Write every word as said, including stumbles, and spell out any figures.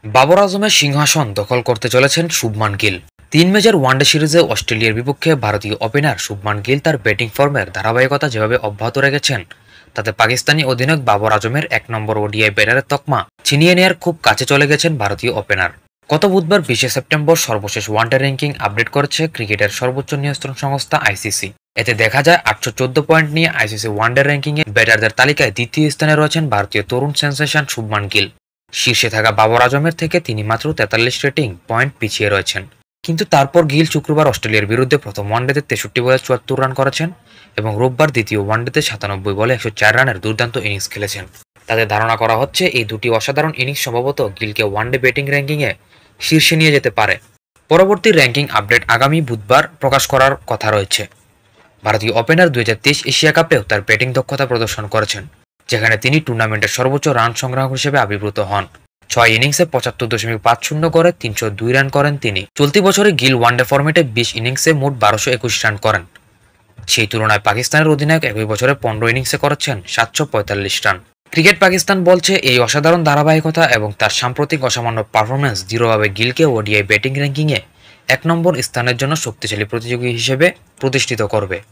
বাবর আজমের সিংহাসন দখল করতে চলেছেন শুভমান গিল। তিন ম্যাচের ওয়ানডে সিরিজে অস্ট্রেলিয়ার বিপক্ষে ভারতীয় ওপেনার শুভমান গিল তার ব্যাটিং ফর্মের ধারাবাহিকতা যেভাবে অব্যাহত রেখেছেন, তাতে পাকিস্তানি অধিনায়ক বাবর আজমের এক নম্বর ওডিআই ব্যাটারের তকমা ছিনিয়ে নেয়ার খুব কাছে চলে গেছেন ভারতীয় ওপেনার। গত বুধবার বিশে সেপ্টেম্বর সর্বশেষ ওয়ানডে র্যাঙ্কিং আপডেট করেছে ক্রিকেটের সর্বোচ্চ নিয়ন্ত্রণ সংস্থা আইসিসি। এতে দেখা যায় আটশো চোদ্দ পয়েন্ট নিয়ে আইসিসি ওয়ানডে র্যাঙ্কিংয়ে ব্যাটারদের তালিকায় দ্বিতীয় স্থানে রয়েছেন ভারতীয় তরুণ সেন্সেশন শুভমান গিল। শীর্ষে থাকা বাবর আজমের থেকে তিনি মাত্র তেতাল্লিশ রেটিং পয়েন্ট পিছিয়ে রয়েছেন। কিন্তু তারপর গিল শুক্রবার অস্ট্রেলিয়ার বিরুদ্ধে প্রথম ওয়ানডেতে তেষট্টি বলে চুয়াত্তর রান করেছেন এবং রোববার দ্বিতীয় ওয়ানডেতে সাতানব্বই বলে একশো চার রানের দুর্দান্ত ইনিংস খেলেছেন। তাদের ধারণা করা হচ্ছে এই দুটি অসাধারণ ইনিংস সম্ভবত গিলকে ওয়ানডে ব্যাটিং র্যাঙ্কিংয়ে শীর্ষে নিয়ে যেতে পারে। পরবর্তী র্যাঙ্কিং আপডেট আগামী বুধবার প্রকাশ করার কথা রয়েছে। ভারতীয় ওপেনার দুই হাজার তেইশ এশিয়া কাপেও তার ব্যাটিং দক্ষতা প্রদর্শন করেছেন, যেখানে তিনি টুর্নামেন্টের সর্বোচ্চ রান সংগ্রাহক হিসেবে আবির্ভূত হন। ছয় ইনিংসে পঁচাত্তর দশমিক পাঁচ শূন্য করে তিনশো দুই রান করেন তিনি। চলতি বছরে গিল ওয়ানডে ফরম্যাটে বিশ ইনিংসে মোট বারোশো একুশ রান করেন। সেই তুলনায় পাকিস্তানের অধিনায়ক একই বছরে পনেরো ইনিংসে করেছেন সাতশো পঁয়তাল্লিশ রান। ক্রিকেট পাকিস্তান বলছে এই অসাধারণ ধারাবাহিকতা এবং তার সাম্প্রতিক অসামান্য পারফরম্যান্স দৃঢ়ভাবে গিলকে ওডিআই ব্যাটিং র্যাঙ্কিংয়ে এক নম্বর স্থানের জন্য শক্তিশালী প্রতিযোগী হিসেবে প্রতিষ্ঠিত করবে।